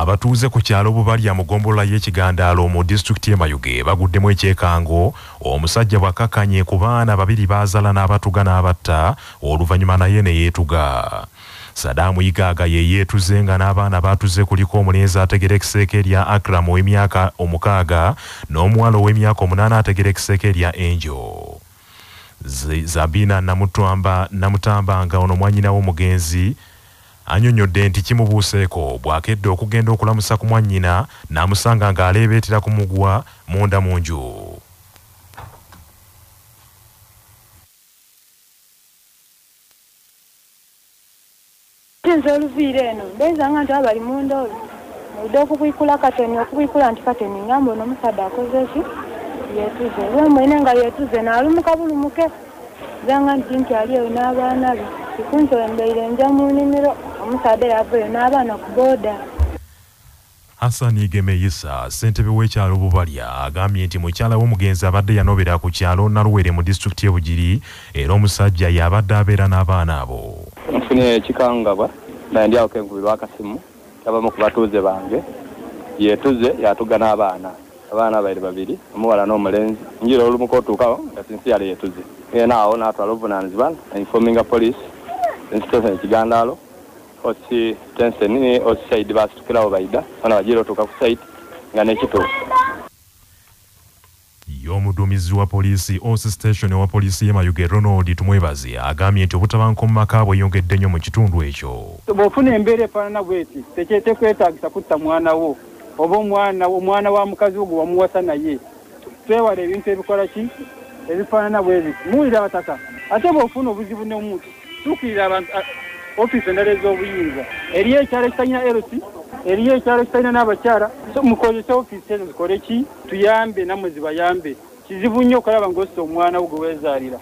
abatuuze ku kyalo Bubalya mu ggombolola y'Ekigandaalo mu disitulikiti y'e Mayuge baguddemu ekyekango omusajja bw'akkakkanye ku baana babiri baazala n'abatuga n'abatta oluvannyuma naye ne yeetuga. Sadaamu Igaaga ye yeetuze nga n'abaana baatuze kuliko omulenzi ategera ekiseeke erya Akram ow'emyaka 6 n'omuwala ow'emyaka 8 ategera ekiseeke erya Angel. Zabina Namutamba nga ono mwannyina w'omugenzi annyonnyodde nti kimubuuseeko bw'akedde okugenda okulamusa ku mwannyina n'amusanga ng'aleebeetera ku mugwa munda mu nju. Nze oluviira eno mbeezanga nti abali munda olwo oludde okubwikula kateni okubwikula nti kateni ngamba ono omusaadde akoze ki yeetuze we mwene nga yeetuze n'alumuka bulumuke zanga nti ali eyo n'abaana be kikunsolembeire nja mu nnimiro omusaadde yavayo n'abaana ku booda. Hassan Igeme Issa ssentebe w'ekyalo Bubalya agambye nti mukyala w'omugenzi abadde yanobera ku kyalo Naluwere mu disitulikiti y'e Bugiri era omusajja y'abadde abeera n'abaana abo. Nfunye ekikangabwa naye ndi awo kenkubirwa akasimu abamu ku batuuze bange yeetuze yatuga n'abaana abairi babiri omuwala n'omulenzi njira olumuka otuukawo nga sinsiyali yeetuze naawo n'atwala obuvunaanyizibwa informinga police institution Ekigandaalo osi tenseni osi saidi basitukirawo baida bana bagira otuuka ku site nga nekituufu. Y'omuduumizi wa poliisi Osi station wa poliisi y'e Mayuge Ronald Tumwebaze agambye nti obutabanguko mu maka bweyongedde nnyo mu kitundu ekyo. Bw'ofuna embeera efaanana bw'eti tekwetaagisa kutta mwana wo oba omwana wa mukazi wo gwe wamuwasa naye. Twewala ebintu ebikola ki ebifaanana bw'ebyo muwulira abataka ate bw'ofuna obuzibu n'omuntu tuukirira abantu ofiisi endala ez'obuyinza eriyo ekyalo ekitalina LC eriyo ekyalo ekitalina n'abakyala mukozese ofiisi ezo zikole ki tuyambe nammwe zibayambe kizibu nnyo okulaba ng'ossa omwana wo gwe weezaalira.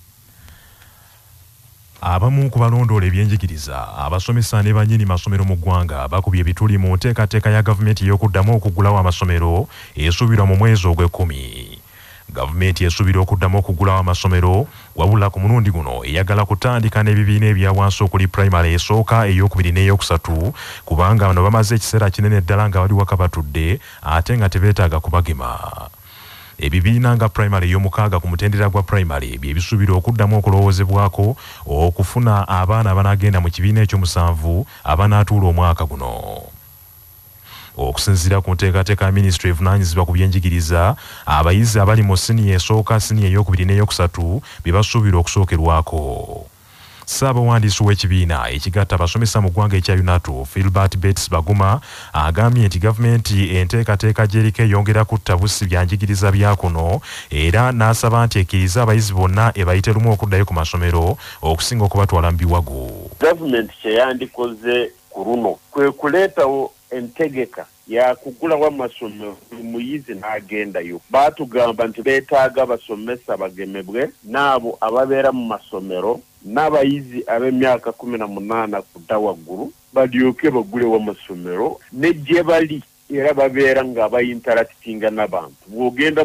Abamu ku balondoola ebyenjigiriza abasomesa ne bannyini masomero mu ggwanga bakubye ebituli mu nteekateeka ya gavumenti y'okuddamu okuggulawo amasomero esuubirwa mu mwezi ogw'Ekkumi. Gavumenti esuubira okuddamu okuggulawo amasomero wabula ku mulundi guno eyagala kutandika n'ebibiina ebya wansi okuli primary esooka ey'okubiri n'ey'okusatu kubanga bano bamaze ekiseera kinene ddala nga bali waka batudde ate nga tebeetaaga kubagema. Ebibiina nga primary ey'omukaaga ku mutendera gwa primary bye bisuubira okuddamu okulowoozebwako okufuna abaana abanagenda mu kibiina ekyomusanvu abanaatuula omwaka guno. Okusinziira ku nteekateeka ya minisitule evunaanyizibwa ku byenjigiriza abayizi abali mu siniya esooka siniya ey'okubiri n'ey'okusatu bye basuubira okusookerwako. Ssaabawandiisi w'ekibiina ekigatta abasomesa mu ggwanga ekya UNATU Philbert Bates Baguma agambye nti gavumenti enteekateeka gy'eriko eyongera kutta bussi bya njigiriza bya kuno era n'asaba nti ekkiriza abayizi bonna ebayite lumu okuddayo ku masomero okusinga okubatwala mu biwagu. Gavumenti kye yandikoze ku luno kwe kuleetawo entegeka ya kugulawo amasomero buli muyizi n'agendayo. Baatugamba nti beetaaga abasomesa bagemebwe n'abo ababeera mu masomero n'abayizi ab'emyaka 18 kudda waggulu balyoke bagulewo amasomero ne gye bali era babeera nga bayinteractinga n'abantu. Bw'ogenda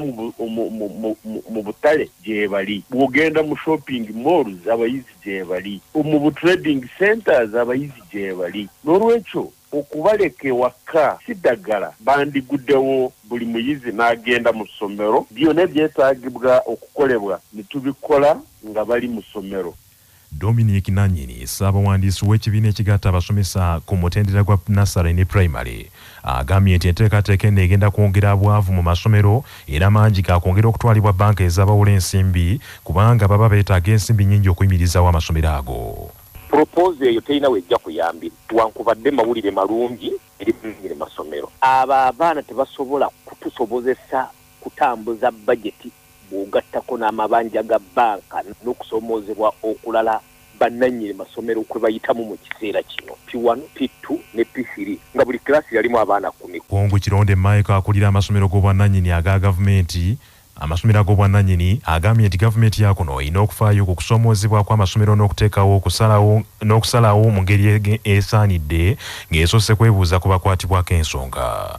mu butale gye bali, bw'ogenda mu shopping malls abayizi gye bali, mu bu trading centers abayizi gye bali. N'olwekyo okubaleka ewaka kiddagala bandiguddewo buli muyizi n'agenda mu ssomero byonna ebyetaagibwa okukolebwa ne tubikola nga bali mu ssomero. Dominic Nanyini ssaabawandiisi w'ekibiina ekigatta abasomesa ku mutendera gwa nasale ne primary agambye nti enteekateeka eno egenda kwongera bwavu mu masomero era mangi gakwongera okutwalibwa banka ez'abawula ensimbi kubanga baba beetaaga ensimbi nnyingi okuyimirizawo amasomero ago. Propose eyo terina wejja kuyambira wankubadde mawulire malungi eri mu masomero. Abo abaana tebasobola kutusobozesa kutambuza bajeti bw'ogattako n'amabanja ga banka n'okusomoozebwa okulala bannannyini masomero kwe bayitamu mu kiseera kino P1, P2 ne P3 nga buli kilasi yalimu abaana 10. Kongo Kironde Mike akulira amasomero g'obwannannyini aga gavumenti amasomero ag'obwannannyini agambye nti gavumenti yakuno erina okufaayo ku kusoomoozebwa kw'amasomero n'okuteekawo n'okusalawo mu ngeri esaanidde ng'esoose kwebuuza ku bakwatibwako ensonga.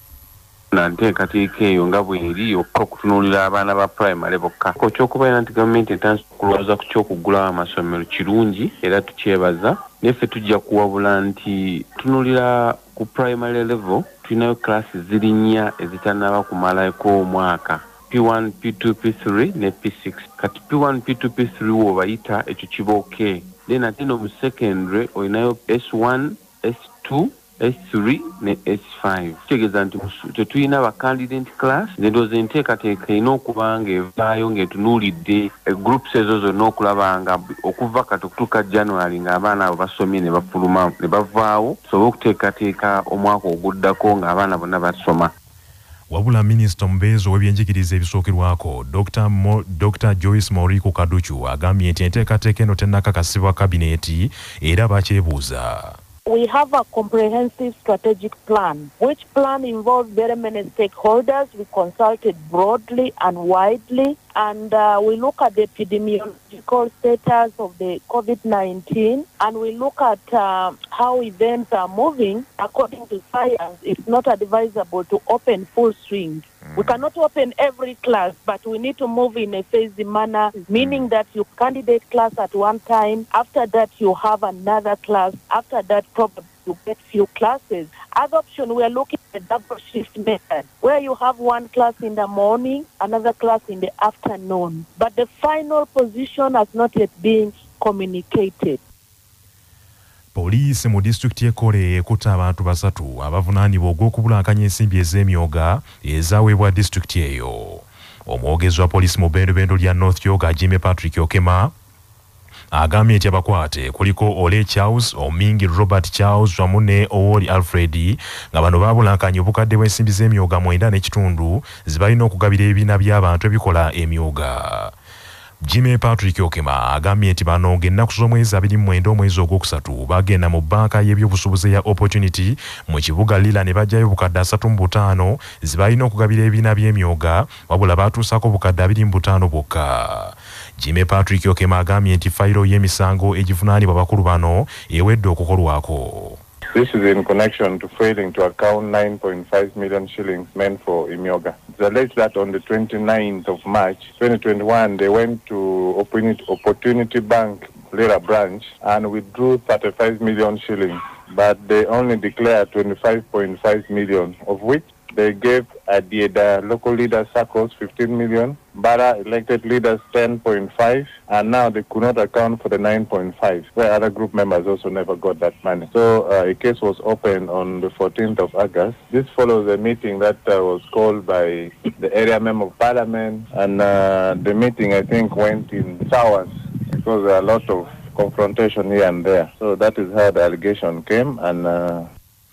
Nteekateeka eyo nga bw'eri yokka okutunuulira abaana ba primary bokka. Ekyokubeera nti gavumenti etandise okulowooza ku ky'okuggulawo amasomero kirungi era tukyebaza. Neffe tujja kuwabula nti tunuulira ku primary level tulinayo classes ziri 4 ezitanaba kumalako omwaka P1, P2, P3 ne P6. Kati P1, P2, P3 wobayita ekyo kiba okay. Then ate no mu secondary olinayo S1, S2, S3 ne S5. Kitegeeza nti tetulina aba candidate class ndoze enteekateeka ina okuba nga evaayo ng'etunuulidde groups ezo zonna okulaba nga okuva kati okutuuka January ng'abaana abo basomye ne bafuluma ne bavaawo tusobole okuteekateeka omwaka oguddako ng'abaana bonna basoma. Wabula Minisita Mubeezi w'ebyenjigiriza ebisookerwako Dr. Joyce Moriku Kaduchu agambye nti enteekateeka eno tennakakasibwa kabineeti era bakyebuuza. We have a comprehensive strategic plan, which plan involves very many stakeholders. We consulted broadly and widely, and we look at the epidemiological status of the COVID-19, and we look at how events are moving. According to science, it's not advisable to open full swing. We cannot open every class, but we need to move in a phased manner, meaning that you candidate class at one time. After that, you have another class. After that, probably you get few classes. Other option, we are looking at the double shift method, where you have one class in the morning, another class in the afternoon. But the final position has not yet been communicated. Poliisi mu disitulikiti y'Ekole ekutte abantu 3 abavunaanibwa ogw'okubulankanya ensimbi ez'emyoga ezaweebwa disitulikiti eyo. Omwogezi wa poliisi mu bbendobendo lya North Yoga Jimmy Patrick Okema agambye nti abakwate kuliko Ole Charles, Omingi Robert Charles wamu ne Owoli Alfred nga bano babulankanya obukadde bw'ensimbi z'emyoga 9.5 zibalina okugabira ebibiina by'abantu ebikola emyoga. Jimmy Patrick Okema agambye nti bano ng'ennaku z'omwezi 29 omwezi ogwokusatu bagenda mu bbanka y'ebyobusuubuzi ya Opportunity mu kibuga Lila ne bajjayo obukadde 3.5 zibalina okugabira ebibiina by'emyoga wabula batuusako obukadde 2.5 bwokka. Jimmy Patrick Okema agambye nti fayiro y'emisango egivunaanibwa bakulu bano ewedde okukolwako. This is in connection to failing to account 9.5 million shillings meant for Imyoga. It's alleged that on the 29th of March 2021, they went to Opportunity Bank, Lira branch, and withdrew 35 million shillings, but they only declared 25.5 million, of which they gave Adieda local leaders circles 15 million, Bara elected leaders 10.5, and now they could not account for the 9.5, where other group members also never got that money. So a case was opened on the 14th of August. This follows a meeting that was called by the area member of parliament, and the meeting I think went in sours because there are a lot of confrontation here and there. So that is how the allegation came, and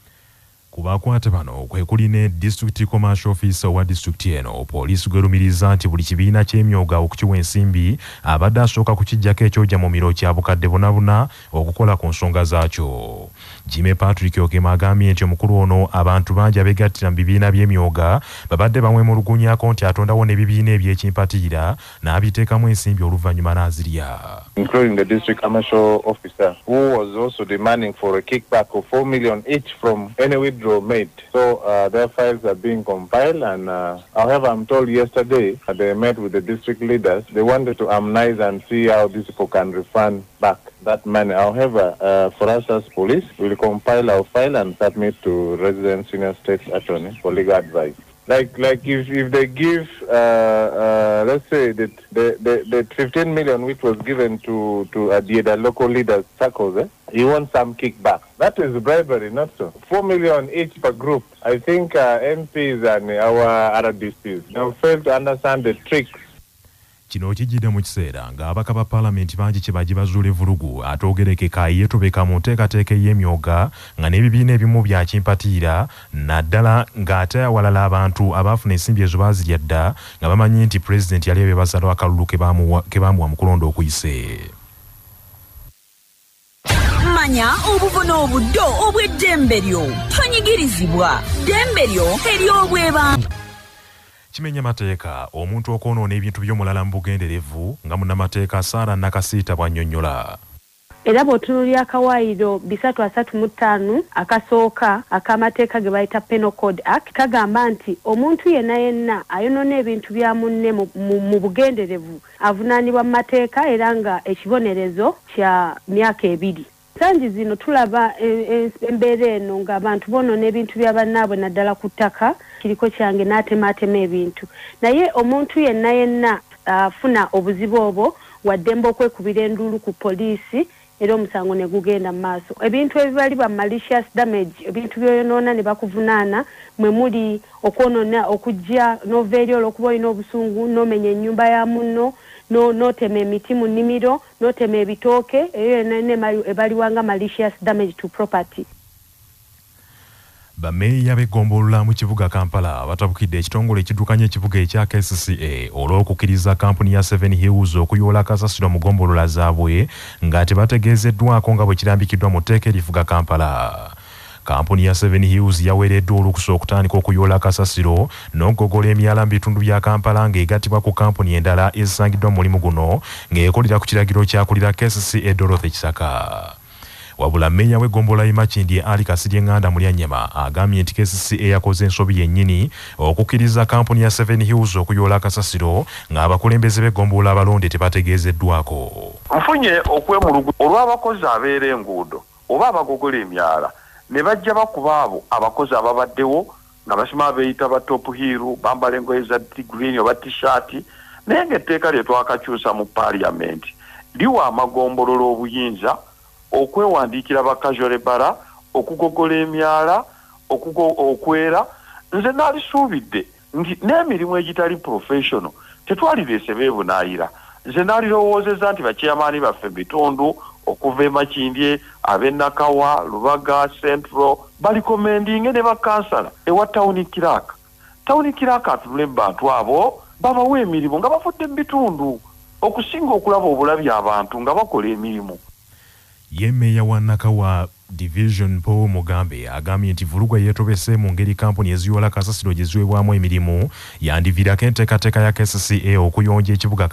kubakwate bano kwe kuli ne district commercial officer wa district eno poliisi gwelumiriza nti buli kibiina ky'emyoga okukiwa ensimbi abadde asooka kukijjako ekyojja mu miro kya bukadde bunabuna okukola ku nsonga zaakyo. Jimmy Patrick Okema agambye nti omukulu ono abantu bangi abeegattira mu bibiina by'emyoga babadde bamwemulugunyaako nti atondawo n'ebibiina eby'ekimpatiira n'abiteekamu ensimbi oluvannyuma n'azirya. Including the district commercial officer, who was also demanding for a kickback of 4 million each from any withdrawal made. So their files are being compiled, and however, I'm told yesterday they met with the district leaders. They wanted to harmonize and see how these people can refund back that money. However, for us as police, we'll compile our file and submit to resident senior state attorney for legal advice. Like if they give, let's say that the 15 million which was given to the local leaders circles, you want some kickback. That is bribery, not so. 4 million each per group. I think MPs and our RDCs have failed to understand the tricks. Kino kijjidde mu kiseera ng'ababaka ba paalamenti bangi kye bagibazuula evulugu ate ogerekeka yeetobeka mu nteekateeka y'emyoga nga n'ebibiina ebimu bya kimpatiira naddala ng'ate awalala abantu abaafuna ensimbi ezo baazirya dda nga bamanyi nti pulezidenti yali ebeebazalwa akalulu ke baamuwa mu kulonda okuyise. Manya obuvuna obuddo obw'eddembe lyo tonyigirizibwa ddembe lyo ery'obwebanga. Kimenya mateeka omuntu okwonoona ebintu by'omulala mu bugenderevu nga munnamateeka Sarah Nakasiita bw'annyonnyola. Era bw'otunuulira akawaayiro 335 akasooka ak'amateeka ge bayita Penal Code Act kagamba nti omuntu yenna ayonoona ebintu bya munne mu bugenderevu avunaanibwa mu mateeka era nga ekibonerezo kya myaka 2. sanji zino tulaba embeera eno ng'abantu bonoona ebintu bya bannaabwe naddala ku ttaka kiriko kyange n'atemaatema ebintu naye omuntu yenna afuna obuzibu obwo waddembe okwekubira enduulu ku poliisi era omusango ne gugenda mu maaso ebintu ebibalibwa malicious damage ebintu byoyonoona ne bakuvunaana mwe muli okwonoona okujja n'ova eri olw'okuba olina obusungu n'omenya ennyumba ya munno n'otema emiti mu nnimiro n'otema ebitooke eyo yonna ebaliwanga malicious damage to property. Bameeya b'eggombolola mu kibuga Kampala batabukidde ekitongole ekiddukanya ekibuga ekya KCCA olw'okukkiriza kampuni ya Seven Hills okuyoola kasasiro mu ggombolola zaabwe nga tebategeezeddwako nga bwe kirambikiddwa mu tteeka erifuga Kampala. Kampuni ya Seven Hills yaweereddwa olukusa okutandika okuyoola kasasiro n'okugogola emyala mu bitundu bya Kampala ng'egattibwa ku kampuni endala ezisangiddwa mu mulimu guno ng'ekolera ku kiragiro kyakulira KCCA Dorothy Kisaka. Wabula meeya w'eggombolola y'e Makindye Ali Kasirye Nganda Mulyanyama agambye nti KCCA yakoze ensobi yennyini okukkiriza kampuni ya Seven Hills okuyoola kasasiro ng'abakulembeze b'eggombolola abalonde tebategeezeddwako. Nfunye okwemulugu olw'abakozi abeera enguudo oba abagogola emyala ne bajja bakuba abo abakozi ababaddewo nga basima beeyita ba top hill bambala engoye za green oba t-shirt naye ng'etteeka lye twakakyusa mu paaliyamenti liwa amagombolola obuyinza okwewandiikira ba casual labor okugogola emyala okwera nze nalisuubidde nti n'emirimu egitali professional tetwalireese beebunaayira nze nalirowoozeza nti bakyamaani baffe bitundu okuva e Makindye ab'e Nakawa Lubaga Central balikomendinge ne bakansala ewa tawuni kiraaka atunule bantu abo babawa emirimu nga bafudde mu bitundu okusinga okulaba obulabi abantu nga bakola emirimu. Ye meeya wa Nakawa Division Paul Mugambe agambye nti Vulugwa yeetobese mu ngeri kampuni eziyoola kasasiro gye ziweebwamu emirimu yandiviirako enteekateeka ya KCCA okuyonja ekibuga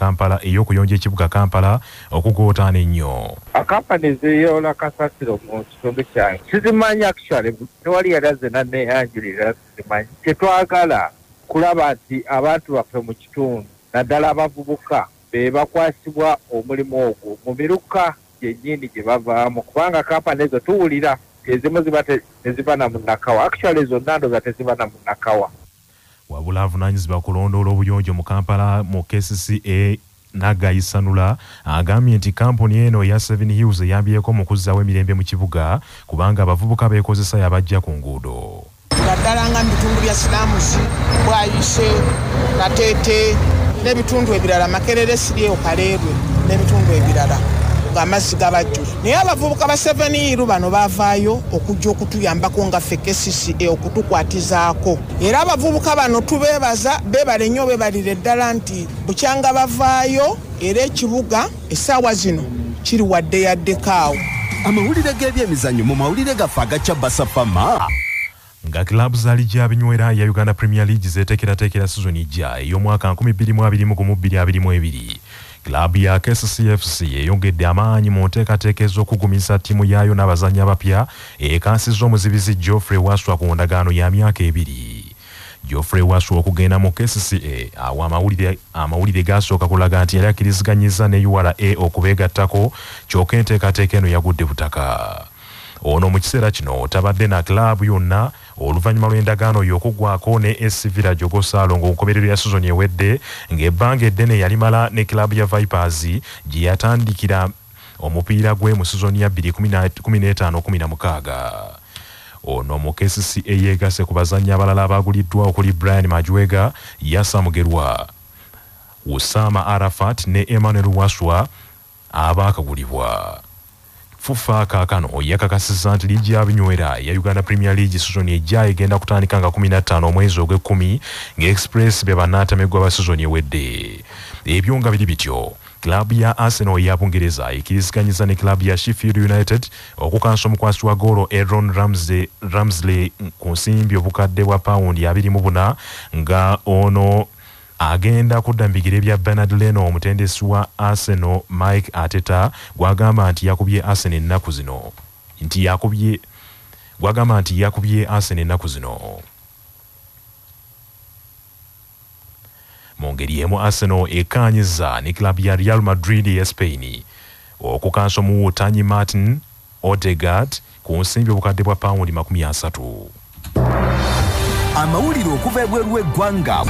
Kampala okugootaana ennyo. Akampani eziyoola kasasiro mu kitundu kyange sizimanyi actually tewali yalaze nanneyanjulira sizimanyi tetwagala kulaba nti abantu baffe mu kitundu naddala abavubuka be bakwasibwa omulimu ogwo mu miruka yennyini gye bavaamu kubanga kampani ezo tuwulira ezimu teziba na Nakawa actually zonna ndoza teziba na Nakawa. Wabula avunaanyizibwa kulondoola obuyonjo mu Kampala mu KCCA Nagayisanula agambye nti kampuni eno ya Seven Hills eyambyeko mu kuzzaawo emirembe mu kibuga kubanga abavubuka beekozesa yabajja ku nguudo. Naddala nga mu bitundu bya Silaamuzi Bwayise Nateete n'ebitundu ebirala Makerere Siryeyo Kaleerwe n'ebitundu ebirala amazzi gabajjula naye abavubuka ba Seven Hills bano baavaayo okujja okutuyambako nga ffe KCCA okutukwatizaako era abavubuka bano tubeebaza beebale nnyo beebalire ddala nti bukyanga bavaayo era ekibuga essaawa zino kiri wadde yaddekaawo. Amawulire g'ebyemizannyo mu mawulire gaffe agacya Basafama. Nga kilabu za ligi y'abinywera ya Uganda Premier League zeteekerateekera sizoni ejja ey'omwaka 2022-2022. Klabu ya KCCFC eyongedde amaanyi mu nteekateeka ez'okugumisa ttiimu yaayo n'abazannyi abapya ekansizza omuzibizi Geoffrey Waswa ku ndagaano ya myaka 2. Geoffrey Waswa okugenda mu KCCA awo amawulire gasooka kulaga nti yali akkiriziganyizza ne URA okubeegattako kyokka enteekateeka eno yagudde butaka. Ono mu kiseera kino tabadde na klabu yonna oluvannyuma lw'endagaano y'okuggwako ne SC Village Ogosalo ng'okukomerero ya sizoni ewedde ng'ebbanga eddene yalimala ne klabu ya Vipers gye yatandikira omupiira gwe mu sizoni ya 2015-16. Ono mu KCCA yeegase ku bazannyi abalala abaguliddwa okuli Brian Majwega, Yasa Mugerwa, Usama Arafat ne Emmanuel Waswa abaakagulibwa. Fufa kaakano yakakasizza nti ligi y'abinywera ya Uganda Premier League sizoni ejja egenda kutandika nga 15 omwezi ogw'ekkumi ng'Express be bannaatamegwa ba sizoni ewedde. Ebyo nga biri bityo klabu ya Arsenal ya Bungereza ekkiriziganyizza ne klabu ya Sheffield United okukansa omukwasi wa goolo Aaron Ramsey ku nsimbi obukadde bwa paundi 24 nga ono agenda kudda mbigire bya Bernard Leno omutendesi wa Arsenal Mike Arteta gwagamba nti yakubye Arsenal ennaku zino mu ngeri emu Arsenal ekaanyizza ne klabu ya Real Madrid ya Spain okukansa omuwuutanyi Martin Odegaard ku nsimbi obukadde bwa paundi 30. Amawulire okuva ebweru w'eggwanga.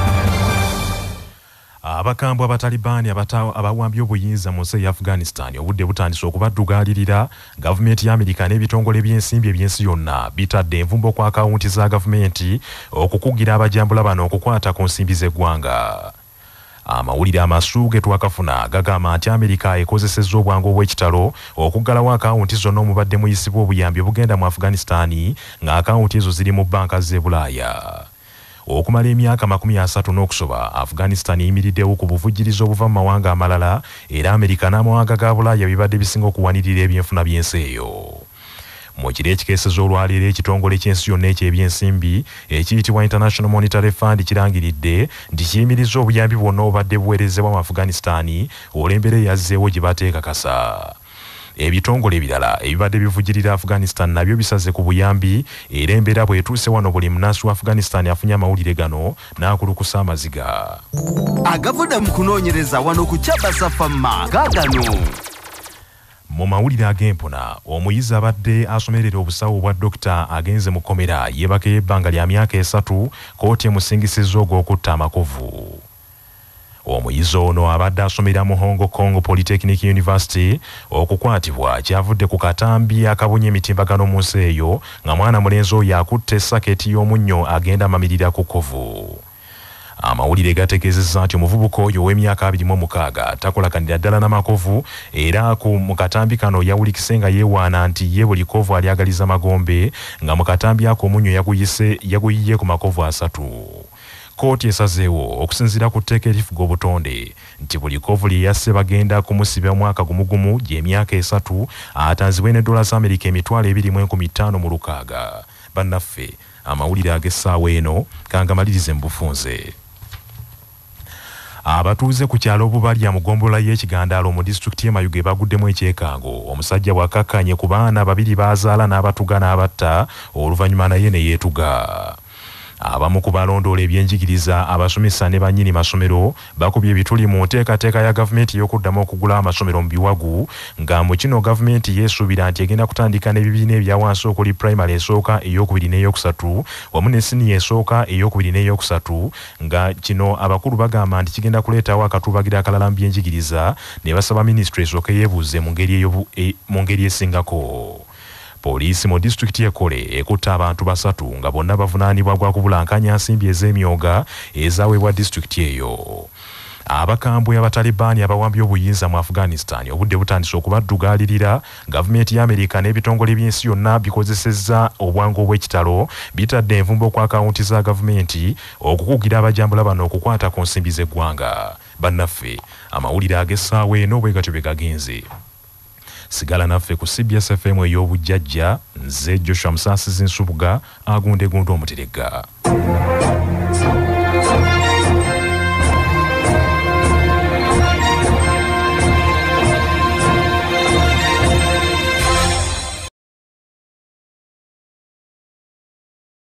Abakambwe abatalibaani abawambye obuyinza mu nsi ya Afghanistan obudde butandise okubaddugalirira gavumenti ya Amerika n'ebitongole by'ensimbi eby'ensi yonna bitadde envumbo ku akawunti za gavumenti okukugira abajambula bano okukwata ku nsimbi z'eggwanga. Amawulire amasuuge twakafuna gagamba nti Amerika ekozesezza obwangu obw'ekitalo okuggalawo akawunti zonna omubadde muyisibwa obuyambi obugenda mu Afghanistan nga akawunti ezo ziri mu banka z'e Bulaaya. Okumala emyaka 30 n'okusoba Afghanistan eyimiriddewo ku buvujjirizi obuva mu mawanga amalala era Amerika n'amawanga ga Bulaaya bibadde bisinga okuwanirira ebyenfuna by'ensi eyo. Mu kiro ekikeeseza olwaleero ekitongole ky'ensi yonna eky'ebyensimbi ekiyitibwa International Monetary Fund kirangiridde nti kiyimiriza obuyambi bwonna obadde buweerezebwa mu Afghanistan olw'embeera yazzeewo gye bateekakasa. Ebitongole ebirala ebibadde bivujjirira Afghanistan nabyo bisaze ku buyambi era embeera bw'etuuse wano buli munaasi wa Afghanistan afunye amawulire gano n'akulukusa amaziga. Agavudde mu kunoonyereza wano ku Kyabasa Famma gaagano. Mu mawulire ag'empona omuyizi abadde asomerera obusawo bwa dokita agenze mu kkomera yeebaka ebbanga lya myaka 3 kkooti emusingisizza ogw'okutta amakovu. Omuyizi ono abadde asomera mu Hong Kong Polytechnic University okukwatibwa kyavudde ku katambi akabunya emitimbagano mu nsi eyo nga mwana mulenzi oyo akutte saketi y'omunnyo agenda mamirira ku kkovu. Amawulire gategeezezza nti omuvubuka oyo ow'emyaka 26 takolakanira ddala n'amakovu era mu katambi kano yawulikise nga yeewaana nti ye buli kkovu alyagaliza magombe nga mu katambi ako omunnyo yaguyiye ku makovu 3. Kooti esazeewo okusinziira ku tteeka erifuga obutonde nti buli kkovu lye yasse bagenda kumusiba mwaka gumugumu gy'emyaka 3 atanzibwe ne dola za Amerika $25,000. Bannaffe amawulire ag'essaawa eno kangamalirize mu bufunze. Abatuuze ku kyalo obubalya mu ggombolola y'ekigandaalo mu disitulikiti y'e Mayuge baguddemu ekyekango omusajja bw'akkakkanye ku baana 2 baazaala n'abatuga n'abatta oluvannyuma naye ne yeetuga. Abamu ku balondoola ebyenjigiriza abasomesa ne bannyini masomero bakubye ebituli mu nteekateeka ya gavumenti ey'okuddamu okugula amasomero mu biwagu nga mu kino gavumenti yeesuubira nti egenda kutandika n'ebibiina ebya wansi okuli primary esooka ey'okubiri n'eyokusatu wamu ne siniya esooka ey'okubiri n'eyokusatu nga kino abakulu bagamba nti kigenda kuleetawo akatuubagira akalala mu byenjigiriza ne basaba minisitule esooka yeebuuze mu ngeri esingako. Poliisi mu disitulikiti y'Ekole ekutte abantu 3 nga bonna bavunaanibwa gwa kubulankanya nsimbi ez'emyoga ezaweebwa disitulikiti eyo. Abakambwe abatalibaani abawambye obuyinza mu Afghanistan obudde butandise okubaddugalirira gavumenti ya Amerika n'ebitongole by'ensi yonna bikozesezza obwangu obw'ekitalo bitadde envumbo ku akawunti za gavumenti okukugira abajambula bano okukwata ku nsimbi z'eggwanga. Bannaffe amawulire ag'essaawa eno bwe gatyo bwe gagenze. Sigala naffe ku CBS FM ey'obujjajja nze Joshua Musaasizi Nsubuga agunde gundo omuterega.